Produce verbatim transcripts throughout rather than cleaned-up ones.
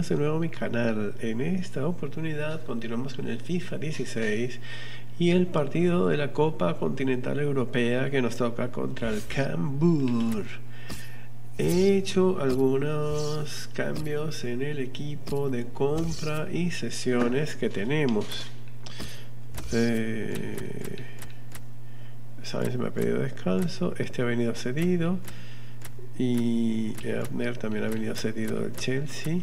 bienvenidos de nuevo a mi canal. En esta oportunidad continuamos con el FIFA dieciséis y el partido de la Copa Continental Europea que nos toca contra el Cambuur. He hecho algunos cambios en el equipo de compra y sesiones que tenemos. Eh, Saben, se me ha pedido descanso. Este ha venido cedido. Y Abner también ha venido cedido del Chelsea.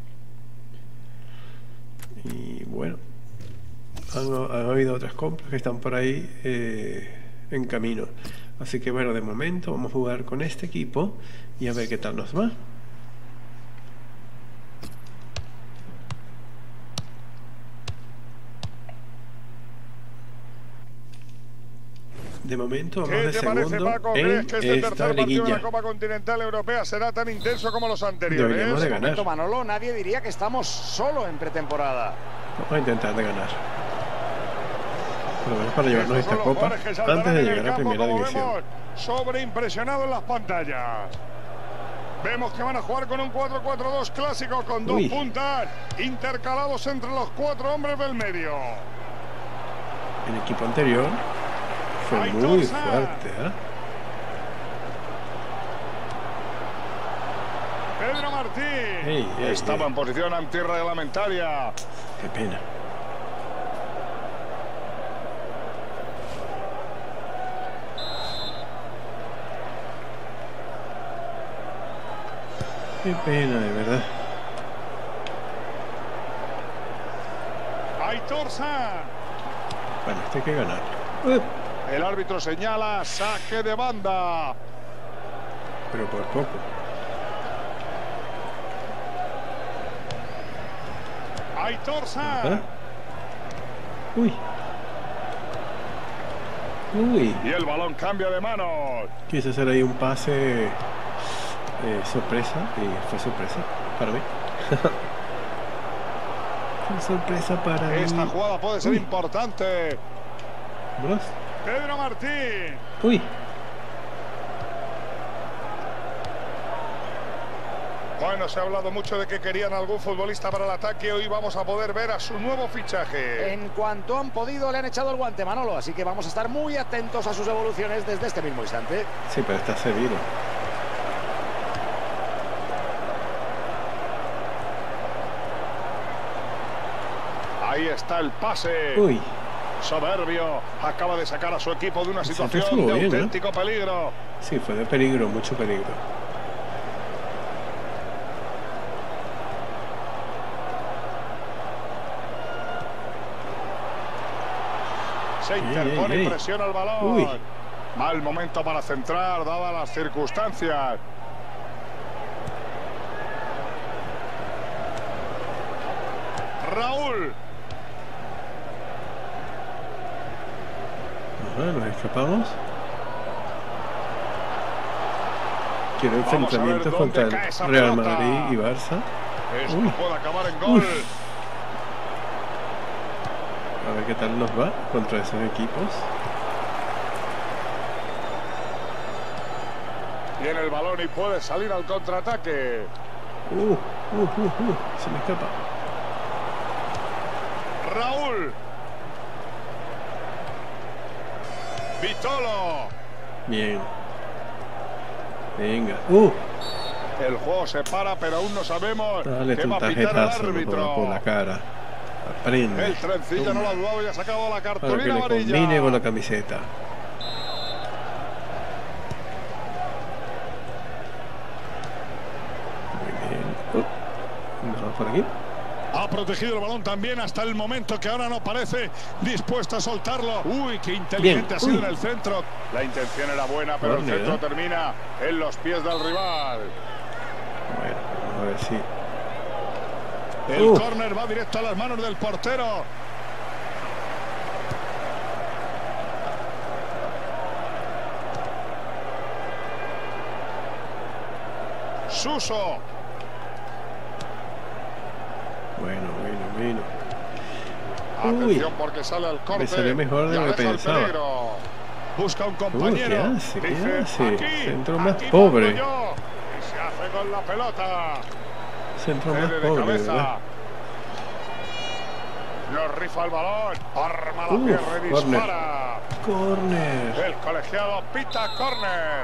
Y bueno, han, han habido otras compras que están por ahí eh, en camino. Así que bueno, de momento vamos a jugar con este equipo y a ver qué tal nos va. De momento vamos de segundo Paco, en que este esta liguilla. de la Copa Continental Europea será tan intenso como los anteriores. Deberíamos de ganar. Manolo, nadie diría que estamos solo en pretemporada. Vamos a intentar de ganar. Por lo menos para llevarnos esta copa antes de llegar a primera división. Sobreimpresionado en las pantallas. Vemos que van a jugar con un cuatro cuatro dos clásico con dos Uy. puntas intercalados entre los cuatro hombres del medio. El equipo anterior fue Hay muy Torsa. fuerte, ¿eh? Pedro Martín. Ey, ey, Estaba ey. en posición antirreglamentaria. Qué pena. Qué pena, de verdad. Aitor San. Bueno, este hay que ganar. Uh, El árbitro señala saque de banda. pero por poco. Aitor San. ¿Ah? Uy. Uy. Y el balón cambia de manos. Quise hacer ahí un pase eh, sorpresa y fue sorpresa para mí. Fue sorpresa para mí. Esta jugada puede ser Uy. importante. Bros. Pedro Martín. Uy. Bueno, se ha hablado mucho de que querían algún futbolista para el ataque. Hoy vamos a poder ver a su nuevo fichaje. En cuanto han podido, le han echado el guante, Manolo. Así que vamos a estar muy atentos a sus evoluciones desde este mismo instante. Sí, pero está cedido. Ahí está el pase. Uy. Soberbio. Acaba de sacar a su equipo de una Siempre situación estuvo de bien, ¿no? auténtico peligro. Sí, fue de peligro, mucho peligro. Se Ey, interpone ey, y ey. presiona el balón. Uy. Mal momento para centrar, dadas las circunstancias. Raúl. Ajá, nos escapamos. Quiero Vamos a ver enfrentamientos dónde contra cae esa el Real pelota. Madrid y Barça. Esto Uy. puede acabar en gol. Uf. A ver qué tal nos va contra esos equipos. Tiene el balón y puede salir al contraataque. Uh, uh, uh, uh, se me escapa. Raúl. Vitolo. Bien. Venga. Uh, El juego se para, pero aún no sabemos dale qué tu va a pitar el tarjetazo no árbitro. jodas, por la cara. Aprende. El trencilla no lo ha dudado y ha sacado la Para que cartulina le amarilla. combine con la camiseta. Muy bien. Uh, vamos por aquí. Ha protegido el balón también hasta el momento que ahora no parece dispuesto a soltarlo. Uy, qué inteligente Bien. ha sido Uy. en el centro. La intención era buena, pero Córner, el centro ¿eh? termina en los pies del rival. Bueno, vamos a ver si. El Uh. córner va directo a las manos del portero. Suso. Bueno, bueno, bueno. Atención porque sale al corte. Me salió mejor de y lo que aleja el pensaba. peligro. Busca un Uy, compañero. ¿qué hace? ¿Qué Dice, hace? aquí, Centro más aquí pobre. pongo yo. Y se hace con la pelota. Centro más Cede de pobre, cabeza. ¿verdad? No rifa el balón. Arma la Uf, pierna y córner. dispara. Corner. El colegiado pita córner.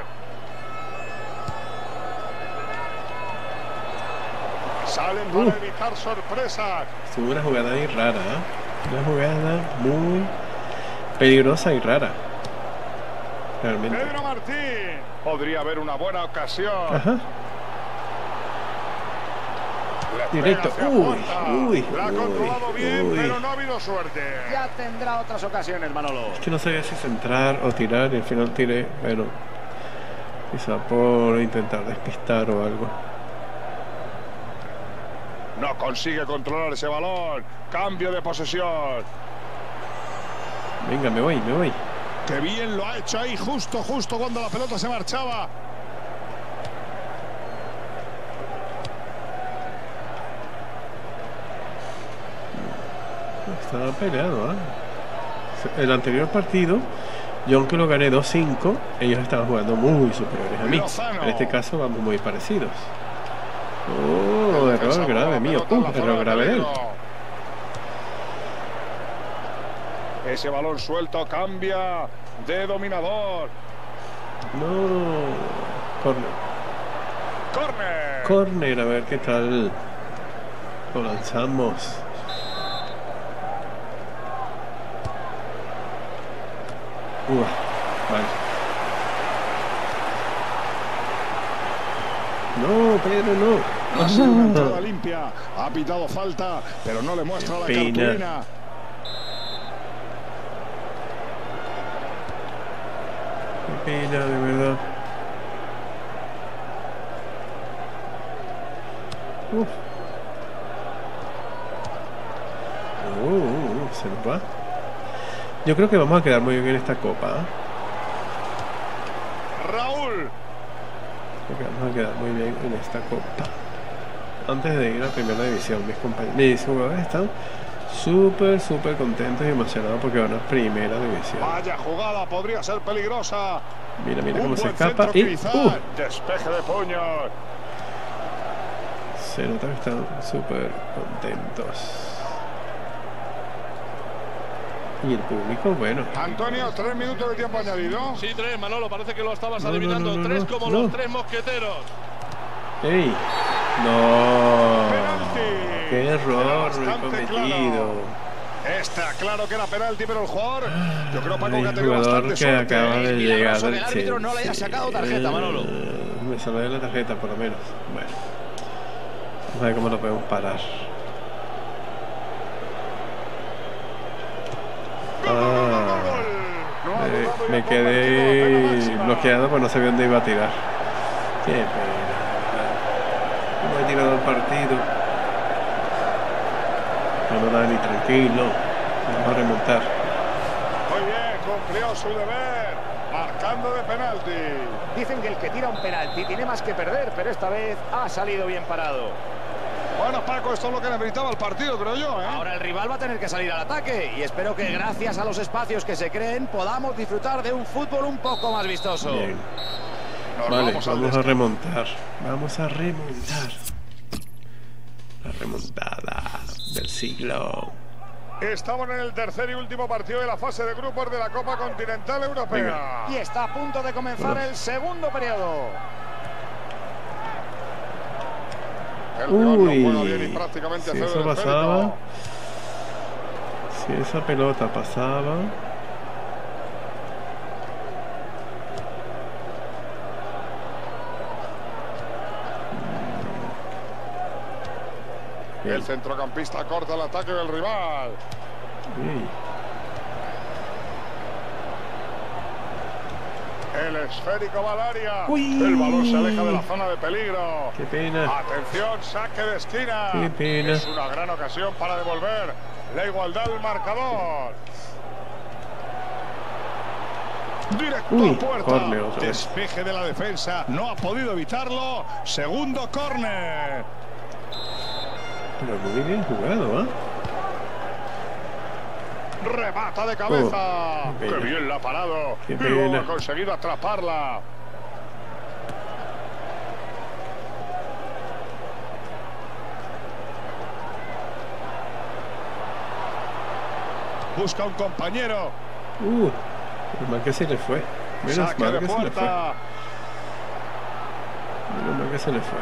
Salen para Uf. evitar sorpresas. Es una jugada ahí rara, ¿eh? Una jugada muy peligrosa y rara. Realmente. Pedro Martín. Podría haber una buena ocasión. Ajá. Le Directo. pega hacia Uy, puerta. uy, La ha uy, controlado bien, uy. pero no ha habido suerte. Ya tendrá otras ocasiones, Manolo. Es que no sabía si centrar o tirar y al final tiré, bueno, quizá por intentar despistar o algo. No consigue controlar ese balón. Cambio de posesión. Venga, me voy, me voy. Qué bien lo ha hecho ahí, justo, justo cuando la pelota se marchaba. Estaba peleado, ¿eh? El anterior partido, yo aunque lo gané dos cinco, ellos estaban jugando muy superiores a mí. Lozano. En este caso vamos muy parecidos. Oh, error grave mío. Uh, error grave de él. Ese balón suelto cambia de dominador. No. Corner. Corner. Corner, a ver qué tal lo lanzamos. Uh, vale. No, Pedro, no. Ha sido una entrada limpia. Ha pitado falta, pero no le muestra la Pena. cartulina. Qué pena, de verdad. Uf. Uh, uh, uh, se nos va. Yo creo que vamos a quedar muy bien en esta copa, ¿eh? Raúl. Creo que vamos a quedar muy bien en esta copa. Antes de ir a primera división, mis compañeros, mis jugadores están súper, súper contentos y emocionados porque van a primera división. Vaya jugada, podría ser peligrosa. Mira, mira Un cómo se buen escapa centro, y quizá. uh, Despeje de puños. se nota que están súper contentos. Y el público, bueno. Antonio, tres minutos de tiempo añadido. Sí, tres, Manolo, parece que lo estabas No, no, adivinando. no, no, tres no, como no. los tres mosqueteros. ¡Ey! ¡No! Penalti. ¡Qué error Era he bastante cometido! Está claro que era penalti, pero el jugador, yo creo, Paco, El que ha tenido jugador bastante que suerte. acaba de llegar milagroso del que el árbitro no le haya Chelsea. sacado tarjeta, Manolo. Eh, Me salió de la tarjeta, por lo menos. Bueno. Vamos a ver cómo lo podemos parar. Ah, No ha me, dudado y me ha convertido la pena quedé máxima. bloqueado, pues no sabía dónde iba a tirar. Qué pena. No he tirado el partido. No me da ni tranquilo. Vamos a remontar. Muy bien, cumplió su deber, marcando de penalti. Dicen que el que tira un penalti tiene más que perder, pero esta vez ha salido bien parado. Bueno, Paco, esto es lo que necesitaba el partido, creo yo, ¿eh? Ahora el rival va a tener que salir al ataque y espero que gracias a los espacios que se creen podamos disfrutar de un fútbol un poco más vistoso. Bien. Nos Vale, vamos al vamos a descanso. remontar. Vamos a remontar. La remontada del siglo. Estamos en el tercer y último partido de la fase de grupos de la Copa Continental Europea. Y está a punto de comenzar el segundo periodo. El rival no Uy, juega bien y prácticamente si cede eso el pasaba, esférico. si esa pelota pasaba, El centrocampista corta el ataque del rival. uy, El esférico va al área. Uy. El balón se aleja de la zona de peligro. qué pena, Atención, saque de esquina. Qué pena. Es una gran ocasión para devolver la igualdad al marcador. Directo Uy, a puerta. córner otra vez. Despeje de la defensa. No ha podido evitarlo. Segundo córner. pero muy bien jugado, ¿eh? Remata de cabeza. Oh, qué Qué pena. bien la ha parado. Qué Y luego pena. ha conseguido atraparla. Busca un compañero. Uh, menos mal que se le fue. Menos Saque mal de que se le fue. puerta. Menos mal que se le fue.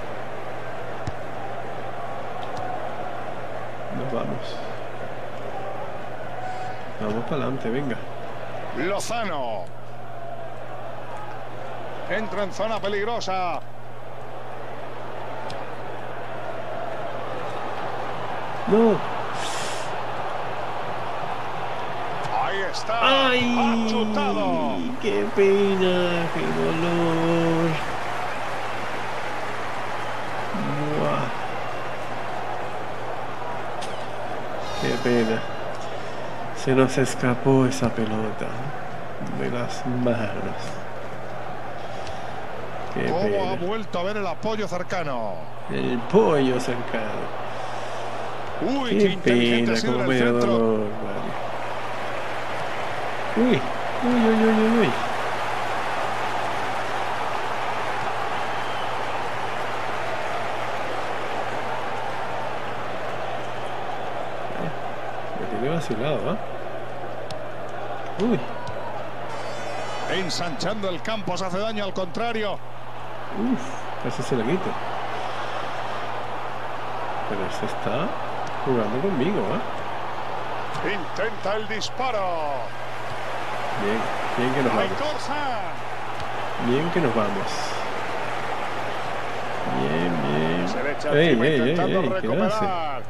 Nos vamos. Vamos para adelante, venga. Lozano. Entra en zona peligrosa. No. Ahí está. ¡Ay! Ha chutado. ¡Qué pena! ¡Qué dolor! ¡Buah! ¡Qué pena! Se nos escapó esa pelota de las manos. ¡Qué ¿Cómo pena! ha vuelto a ver el apoyo cercano? El pollo cercano. Uy, qué ¡Qué inteligente ha pena! sido ¡Cómo en me el dio centro. dolor! Vale. ¡Uy! ¡Uy, uy, uy, uy! uy. Me tiene vacilado, ¿ah? ¿eh? Uy, Ensanchando el campo, se hace daño al contrario. uff, casi se le quito. Pero este está jugando conmigo, ¿eh? Intenta el disparo. Bien, bien que nos Hay vamos. cosa. Bien que nos vamos. Bien, bien. Se le echa Ey, encima ey, ey, intentando ey, ¿qué hace? recuperar.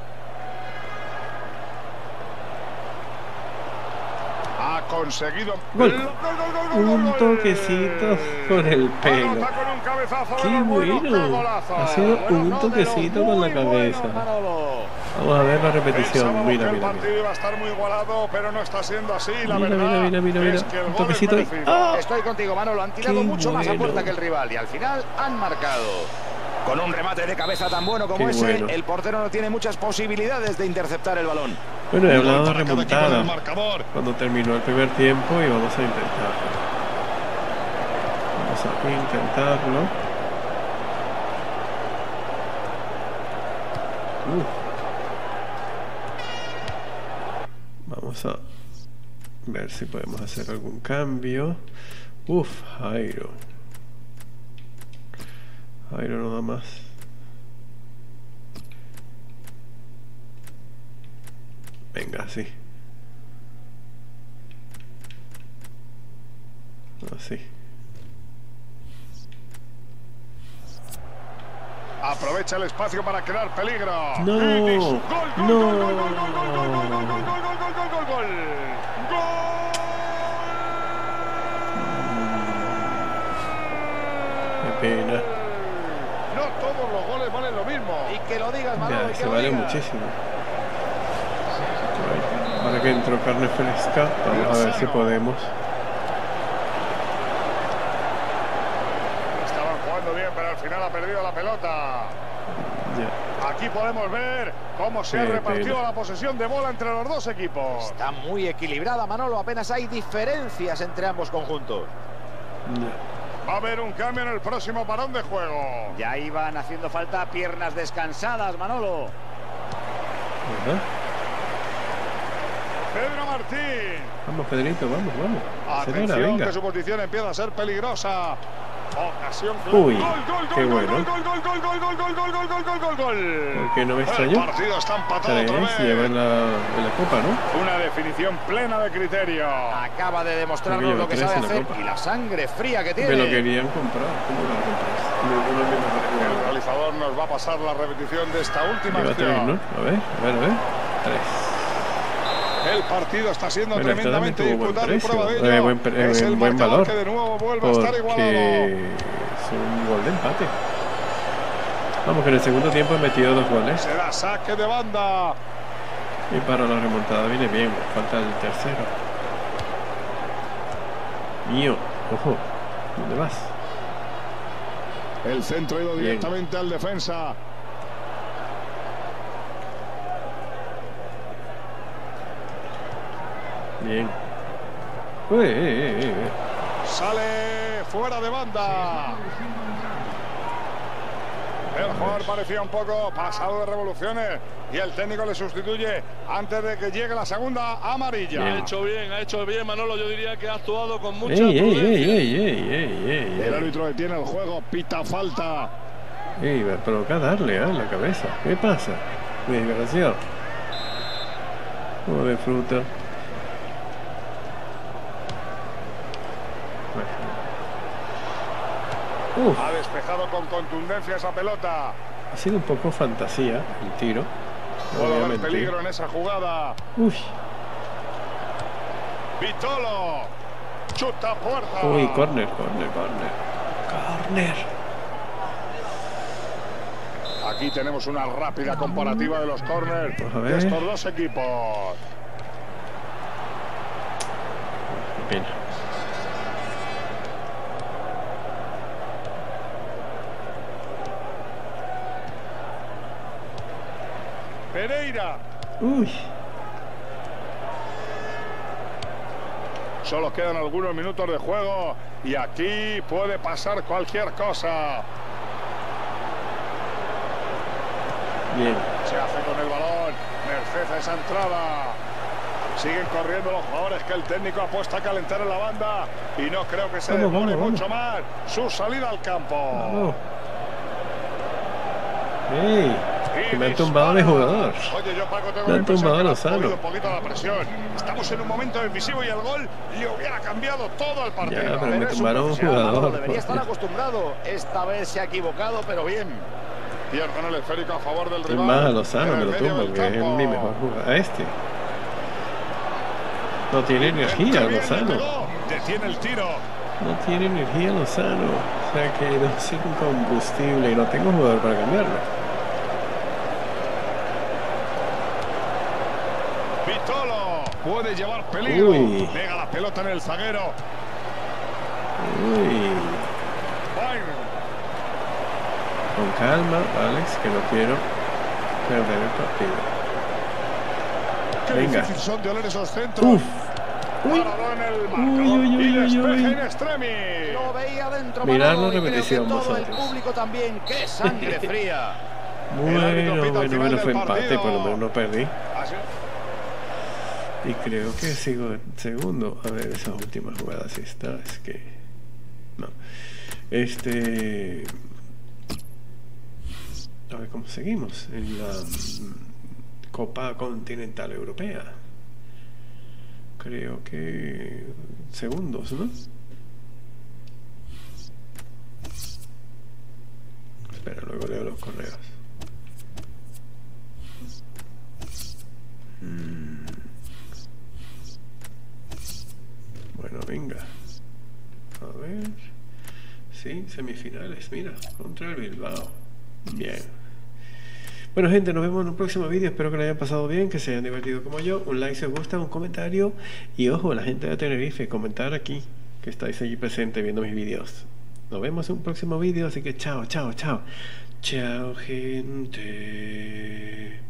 Ha conseguido. Gol. Gol, gol, gol, gol, Un gol. toquecito con el pelo. Anota con un cabezazo de ¡Qué los buenos, bueno! qué golazo. Ha sido Bueno, un no de los toquecito con la muy buenos, cabeza. Manolo. Vamos a ver la Pensábamos repetición. Mira, que el mira, mira. partido iba a estar muy igualado, pero no está siendo así. La Mira, verdad mira, mira, mira, mira. es que el Un gol es toquecito y- merecido. ¡Ah! Estoy contigo, Manolo. Han tirado Qué mucho más a bueno. puerta que el rival y al final han marcado. Con un remate de cabeza tan bueno como Qué ese, bueno. el portero no tiene muchas posibilidades de interceptar el balón. Bueno, he Un hablado gol de para cada equipo en remontada el marcador. cuando terminó el primer tiempo y vamos a intentarlo. Vamos a intentarlo. Uf. Vamos a ver si podemos hacer algún cambio. Uf, Jairo. Jairo no da más. Venga, sí. Así. Aprovecha el espacio para crear peligro. No, Vidic. Gol, gol, no. gol, gol, gol, gol, gol, gol, gol, gol, gol, gol, gol, gol, gol. Qué pena. No todos los goles valen lo mismo. Y que lo digas, Manolo, Ya, y que se lo vale digas. muchísimo. Ahora que entró carne fresca, vamos a ver si podemos. Estaban jugando bien, pero al final ha perdido la pelota. Ya. Aquí podemos ver cómo se ha Qué repartido pena. la posesión de bola entre los dos equipos. Está muy equilibrada, Manolo. Apenas hay diferencias entre ambos conjuntos. Ya. Va a haber un cambio en el próximo parón de juego. Ya iban haciendo falta piernas descansadas, Manolo. Ajá. Pedro Martín. Vamos, Pedrito, vamos, vamos. Acelera, Atención, venga. que su posición empieza a ser peligrosa. Ocasión clara. Uy, Gol, gol, qué gol, bueno. Gol, gol, gol, gol, gol, gol, gol, gol, gol, gol, gol, gol, gol. Porque no me El extrañó. partido está empatado otra Tres, vez. lleva en la, en la copa, ¿no? Una definición plena de criterio. Acaba de demostrarnos Creo que lo que lleva sabe tres en la hacer copa. y la sangre fría que tiene. Me lo querían comprar. ¿Cómo lo compraste? Ninguno de mis El realizador nos va a pasar la repetición de esta última Lleva tres, acción. ¿no? A ver, a ver, a ver. Tres. El partido está siendo Bueno, este también tremendamente tuvo buen disputado y precio, prueba de eh, ello buen pre- es eh, el buen marcador valor, que de nuevo vuelve a estar igualado. Porque es un gol de empate. Vamos, que en el segundo tiempo he metido dos goles. Será saque de banda. Y para la remontada viene bien. Falta el tercero. Mío. Ojo. ¿Dónde vas? El centro ha ido Bien. directamente al defensa. Bien. Uy, eh, eh, eh. Sale fuera de banda. El jugador parecía un poco pasado de revoluciones y el técnico le sustituye antes de que llegue la segunda amarilla. Ha hecho bien, ha hecho bien Manolo. Yo diría que ha actuado con mucha ¡Ey, ey, prudencia. ey, ey, ey, ey, ey! El árbitro detiene el juego, pita falta. ¡Ey, me provoca darle ¿eh? en la cabeza! ¿Qué pasa? Mi desgraciado. Como de fruta. Uf, Ha despejado con contundencia esa pelota. ha sido un poco fantasía el tiro. No Puede voy a haber mentir. peligro en esa jugada. Uy, Vitolo. Chuta puerta. uy, córner, córner, córner. Córner. Aquí tenemos una rápida comparativa de los corners Vamos a de ver. estos dos equipos. Qué pena. Pereira. Uy, Solo quedan algunos minutos de juego y aquí puede pasar cualquier cosa. bien. Se hace con el balón. Merced a esa entrada. Siguen corriendo los jugadores que el técnico ha puesto a calentar en la banda y no creo que se Vamos, demore vamos, mucho más su salida al campo. Vamos. ¡Ey! Y Que me han tumbado a mi dispara. jugador. Oye, yo Paco tengo Me la han impresión tumbado que a le ha Lozano. movido un poquito la presión. Estamos en un momento decisivo y el gol le hubiera cambiado todo el partido. Ya, pero me Pero es un tumbaron un profesional, Manolo, jugador. debería estar por- acostumbrado. Esta vez se ha equivocado, pero bien. Pierden el esférico a favor del Y rival. más a Lozano en me el lo medio tumban, del que es campo. mi mejor jugador. A este. No tiene energía Qué bien le Lozano. pegó. Detiene el tiro. No tiene energía Lozano. O sea que no sin combustible y no tengo jugador para cambiarlo. Vitolo puede llevar peligro. Uy. Pega la pelota en el zaguero. Uy. Byron. Con calma, Alex, que no quiero perder el partido. Qué Venga. difícil son de oler esos centros. Uf. Uy. Parado en el marco. Uy, uy, uy, y uy, despeje uy. en extremis. Lo veía dentro, Mirad Manolo, la y creo que repetición todo el vosotros. público también. ¡Qué sangre fría! Bueno, árbitro pita al bueno, final bueno, del fue empate, partido. por lo menos no perdí. Así- Y creo que sigo segundo. A ver, esa última jugada si está, es que... No. Este... A ver cómo seguimos en la mm, Copa Continental Europea. Creo que... segundos, ¿no? Espera, luego leo los correos. Mm. Bueno, venga. A ver. Sí, semifinales, mira, contra el Bilbao. Bien. Bueno, gente, nos vemos en un próximo vídeo. Espero que lo hayan pasado bien, que se hayan divertido como yo. Un like si os gusta, un comentario. Y ojo, la gente de Tenerife, comentar aquí, que estáis allí presente viendo mis vídeos. Nos vemos en un próximo vídeo, así que chao, chao, chao. Chao, gente.